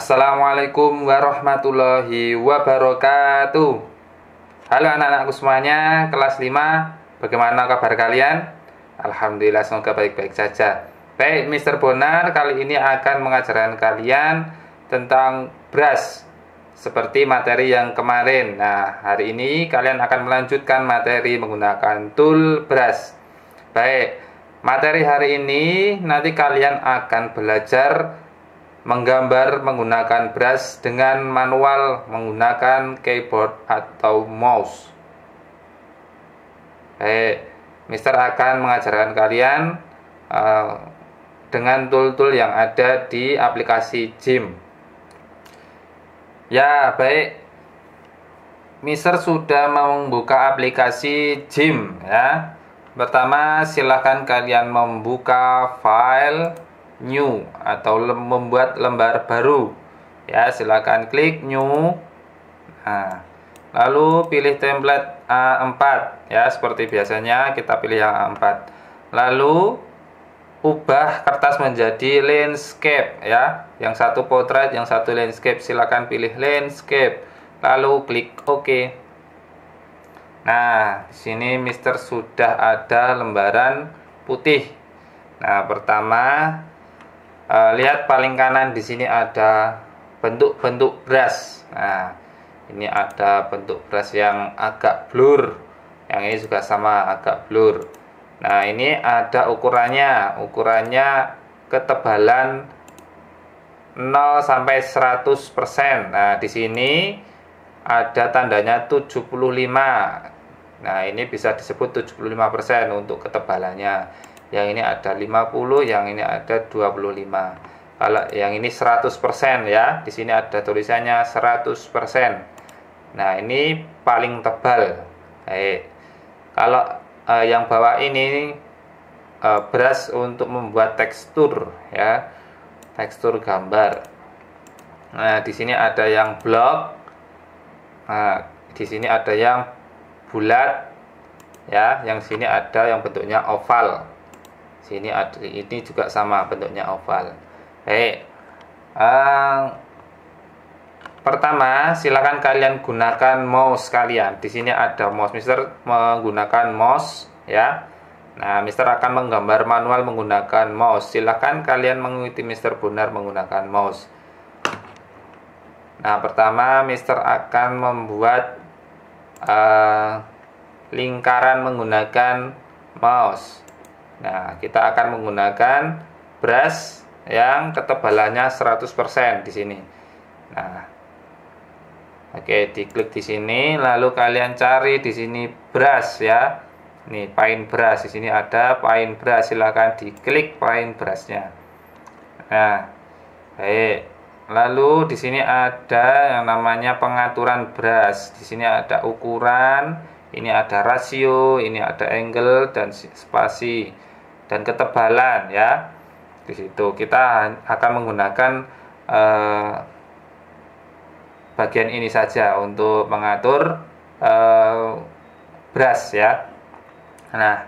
Assalamualaikum warahmatullahi wabarakatuh. Halo anak-anakku semuanya, kelas 5. Bagaimana kabar kalian? Alhamdulillah, semoga baik-baik saja. Baik, Mr. Bonar kali ini akan mengajarkan kalian tentang brush seperti materi yang kemarin. Nah, hari ini kalian akan melanjutkan materi menggunakan tool brush. Baik, materi hari ini nanti kalian akan belajar menggambar menggunakan brush dengan manual menggunakan keyboard atau mouse. Baik, Mister akan mengajarkan kalian dengan tool-tool yang ada di aplikasi Gym. Ya, baik. Mister sudah membuka aplikasi Gym ya. Pertama, silahkan kalian membuka file new atau membuat lembar baru ya, silakan klik new. Nah, lalu pilih template A4 ya, seperti biasanya kita pilih yang A4. Lalu ubah kertas menjadi landscape ya, yang satu portrait, yang satu landscape. Silakan pilih landscape lalu klik OK. Nah, di sini Mister sudah ada lembaran putih. Nah, pertama lihat paling kanan, di sini ada bentuk-bentuk brush. Nah, ini ada bentuk brush yang agak blur. Yang ini juga sama, agak blur. Nah, ini ada ukurannya. Ukurannya ketebalan 0 sampai 100%. Nah, di sini ada tandanya 75. Nah, ini bisa disebut 75% untuk ketebalannya. Yang ini ada 50, yang ini ada 25. Kalau yang ini 100% ya. Di sini ada tulisannya 100%. Nah, ini paling tebal. Baik. Kalau yang bawah ini brush untuk membuat tekstur ya. Tekstur gambar. Nah, di sini ada yang blok. Nah, di sini ada yang bulat ya. Yang sini ada yang bentuknya oval. Sini ada, ini juga sama bentuknya oval. Baik. Pertama, silakan kalian gunakan mouse kalian. Di sini ada mouse. Mister menggunakan mouse ya. Nah, Mister akan menggambar manual menggunakan mouse. Silakan kalian mengikuti Mister Bonar menggunakan mouse. Nah, pertama Mister akan membuat lingkaran menggunakan mouse. Nah, kita akan menggunakan brush yang ketebalannya 100% di sini. Nah, oke, diklik di sini, lalu kalian cari di sini brush ya. Nih, paint brush. Di sini ada paint brush. Silahkan diklik paint brushnya. Nah, baik. Lalu di sini ada yang namanya pengaturan brush. Di sini ada ukuran, ini ada rasio, ini ada angle dan spasi dan ketebalan ya. Di situ kita akan menggunakan bagian ini saja untuk mengatur brush ya. Nah,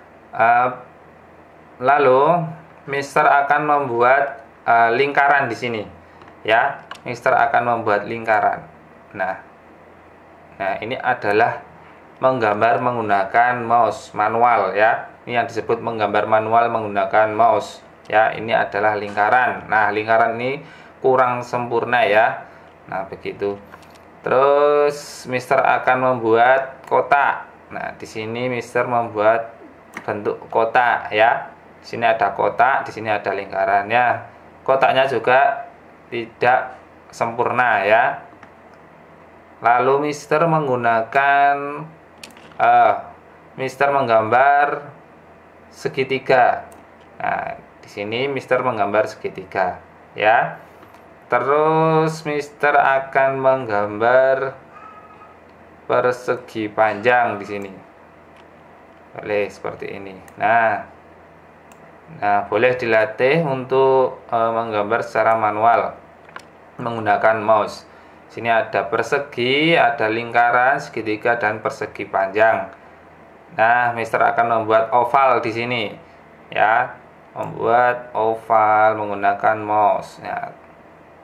lalu Mister akan membuat lingkaran di sini ya. Mister akan membuat lingkaran. Nah, ini adalah menggambar menggunakan mouse manual ya. Ini yang disebut menggambar manual menggunakan mouse ya. Ini adalah lingkaran. Nah, lingkaran ini kurang sempurna ya. Nah, begitu. Terus Mister akan membuat kotak. Nah, di sini Mister membuat bentuk kotak ya. Di sini ada kotak, di sini ada lingkarannya. Kotaknya juga tidak sempurna ya. Lalu Mister menggunakan Mister menggambar segitiga. Nah, di sini Mister menggambar segitiga ya. Terus Mister akan menggambar persegi panjang di sini. Boleh seperti ini. Nah, boleh dilatih untuk menggambar secara manual menggunakan mouse. Sini ada persegi, ada lingkaran, segitiga dan persegi panjang. Nah, Mister akan membuat oval di sini ya. Membuat oval menggunakan mouse. Ya,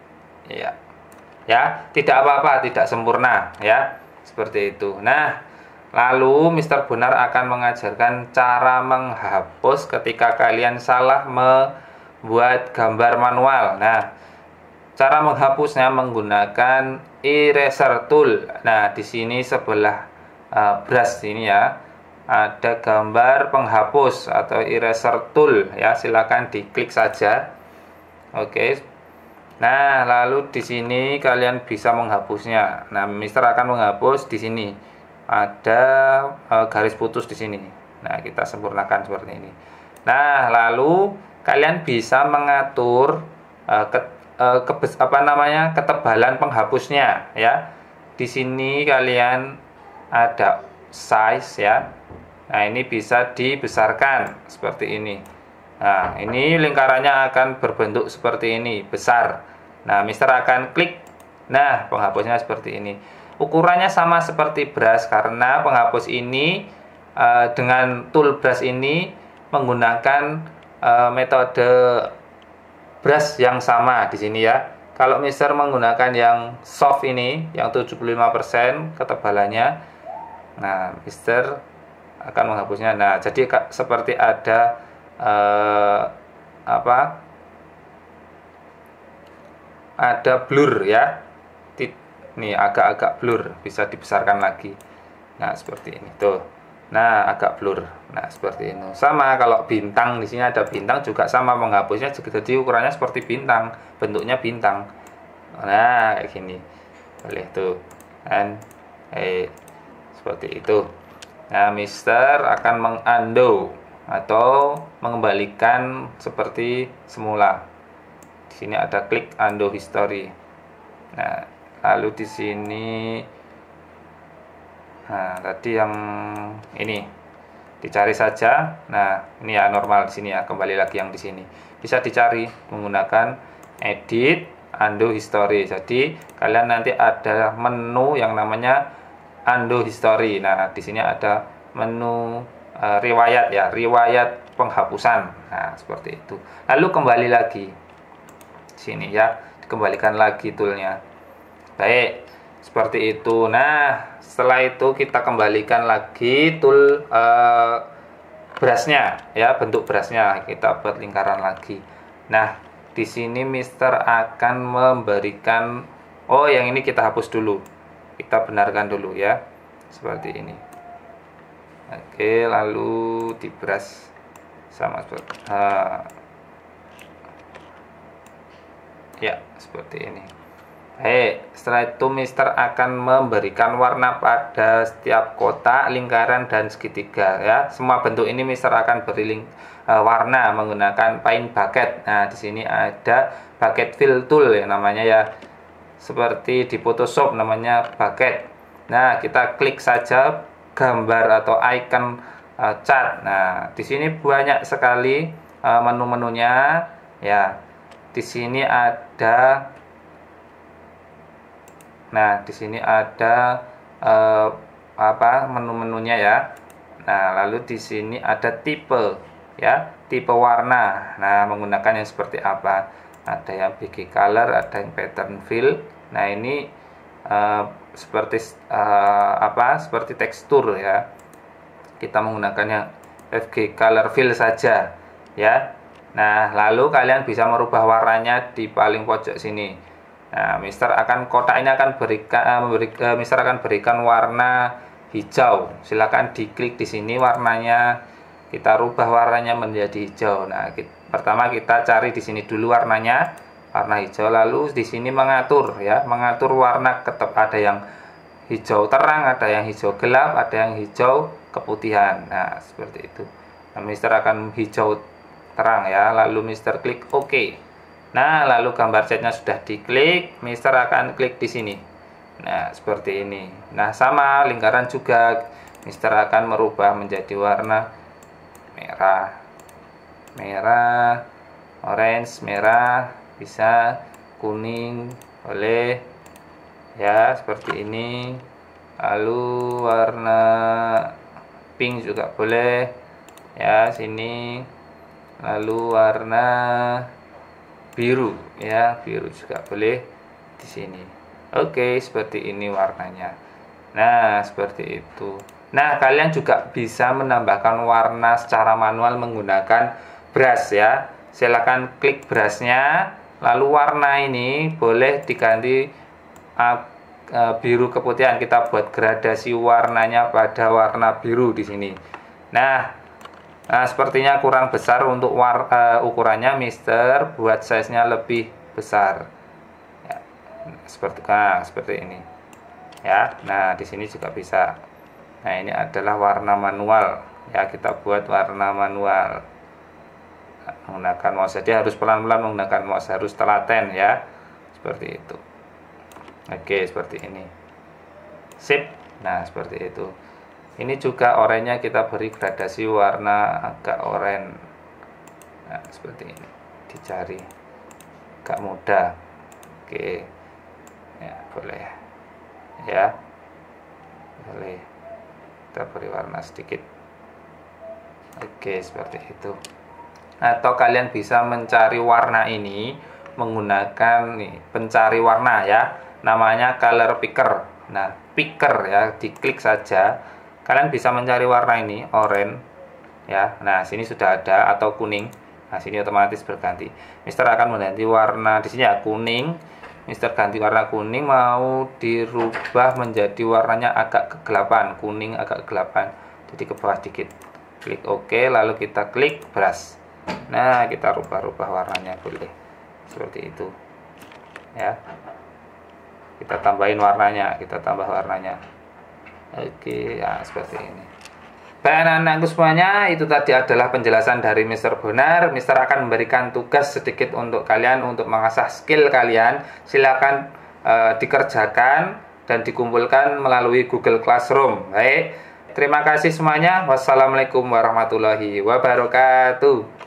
Ya. Ya, tidak apa-apa, tidak sempurna ya. Seperti itu. Nah, lalu Mister Bonar akan mengajarkan cara menghapus ketika kalian salah membuat gambar manual. Nah, cara menghapusnya menggunakan eraser tool. Nah, di sini sebelah brush ini ya, ada gambar penghapus atau eraser tool ya. Silakan diklik saja. Oke. Nah, lalu di sini kalian bisa menghapusnya. Nah, Mister akan menghapus di sini. Ada garis putus di sini. Nah, kita sempurnakan seperti ini. Nah, lalu kalian bisa mengatur ketebalan penghapusnya ya. Di sini kalian ada size ya. Nah, ini bisa dibesarkan seperti ini. Nah, ini lingkarannya akan berbentuk seperti ini, besar. Nah, Mister akan klik. Nah, penghapusnya seperti ini. Ukurannya sama seperti brush karena penghapus ini dengan tool brush ini menggunakan metode brush yang sama di sini ya. Kalau Mister menggunakan yang soft ini, yang 75% ketebalannya, nah, Mister akan menghapusnya. Nah, jadi seperti ada ada blur ya. Nih agak-agak blur, bisa dibesarkan lagi. Nah, seperti ini tuh. Nah, agak blur. Nah, seperti ini. Sama kalau bintang, di sini ada bintang juga sama menghapusnya, jadi ukurannya seperti bintang, bentuknya bintang. Nah, kayak gini. Boleh tuh. Dan seperti itu. Nah, Mister akan mengundo atau mengembalikan seperti semula. Di sini ada klik undo history. Nah, lalu di sini, nah tadi yang ini dicari saja. Nah, ini ya normal di sini ya, kembali lagi yang di sini. Bisa dicari menggunakan edit undo history. Jadi kalian nanti ada menu yang namanya undo history. Nah, di sini ada menu riwayat ya, riwayat penghapusan. Nah, seperti itu. Lalu kembali lagi sini ya, dikembalikan lagi toolnya. Baik, seperti itu. Nah, setelah itu kita kembalikan lagi tool brushnya ya, bentuk brushnya kita buat lingkaran lagi. Nah, di sini Mister akan memberikan, yang ini kita hapus dulu, kita benarkan dulu ya, seperti ini. Oke, lalu di brush sama seperti ya, seperti ini. Setelah itu Mister akan memberikan warna pada setiap kotak, lingkaran, dan segitiga ya. Semua bentuk ini Mister akan beri warna menggunakan paint bucket. Nah, di sini ada bucket fill tool ya namanya ya. Seperti di Photoshop namanya bucket. Nah, kita klik saja gambar atau icon cat. Nah, di sini banyak sekali menu-menunya ya. Di sini ada, nah di sini ada menu-menunya ya. Nah, lalu di sini ada tipe ya, tipe warna. Nah, menggunakan yang seperti apa? Ada yang BG color, ada yang pattern fill. Nah, ini seperti seperti tekstur ya. Kita menggunakan yang FG color fill saja ya. Nah, lalu kalian bisa merubah warnanya di paling pojok sini. Nah, Mister akan kotak ini akan Mister akan berikan warna hijau. Silakan diklik di sini warnanya. Kita rubah warnanya menjadi hijau. Nah, pertama kita cari di sini dulu warnanya, warna hijau. Lalu di sini mengatur ya, mengatur warna ada yang hijau terang, ada yang hijau gelap, ada yang hijau keputihan. Nah, seperti itu. Nah, Mister akan hijau terang ya, lalu Mister klik OK. Nah, lalu gambar catnya sudah diklik, Mister akan klik di sini. Nah, seperti ini. Nah, sama lingkaran juga Mister akan merubah menjadi warna merah, merah, orange, merah, bisa kuning, boleh ya, seperti ini. Lalu warna pink juga boleh ya, sini. Lalu warna biru ya, biru juga boleh. di sini. Oke, seperti ini warnanya. Nah, seperti itu. Nah, kalian juga bisa menambahkan warna secara manual menggunakan brush ya. Silakan klik brushnya, lalu warna ini boleh diganti biru keputihan. Kita buat gradasi warnanya pada warna biru di sini. Nah, sepertinya kurang besar untuk ukurannya, Mister buat size-nya lebih besar. Ya, seperti ini. Ya, nah di sini juga bisa. Nah, ini adalah warna manual. Ya, kita buat warna manual. Menggunakan mouse, jadi harus pelan-pelan menggunakan mouse, harus telaten ya. Seperti itu. Oke, seperti ini. Sip. Nah, seperti itu. Ini juga oranye kita beri gradasi warna agak oranye. Nah, seperti ini. Dicari agak muda. Oke. Ya, boleh. Ya. Boleh. Kita beri warna sedikit. Oke, seperti itu. Atau kalian bisa mencari warna ini menggunakan pencari warna ya. Namanya color picker. Nah, picker ya, diklik saja. Kalian bisa mencari warna ini, oranye ya. Nah, sini sudah ada, atau kuning. Nah, sini otomatis berganti. Mister akan mengganti warna di sini ya, kuning. Mister ganti warna kuning, mau dirubah menjadi warnanya agak kegelapan, kuning agak kegelapan. Jadi ke bawah dikit. Klik OK, lalu kita klik brush. Nah, kita rubah-rubah warnanya boleh. Seperti itu. Ya. Kita tambahin warnanya, kita tambah warnanya. Oke, ya seperti ini. Baik anak-anakku semuanya, itu tadi adalah penjelasan dari Mr. Bonar. Mister akan memberikan tugas sedikit untuk kalian untuk mengasah skill kalian. Silakan dikerjakan dan dikumpulkan melalui Google Classroom. Baik, terima kasih semuanya. Wassalamualaikum warahmatullahi wabarakatuh.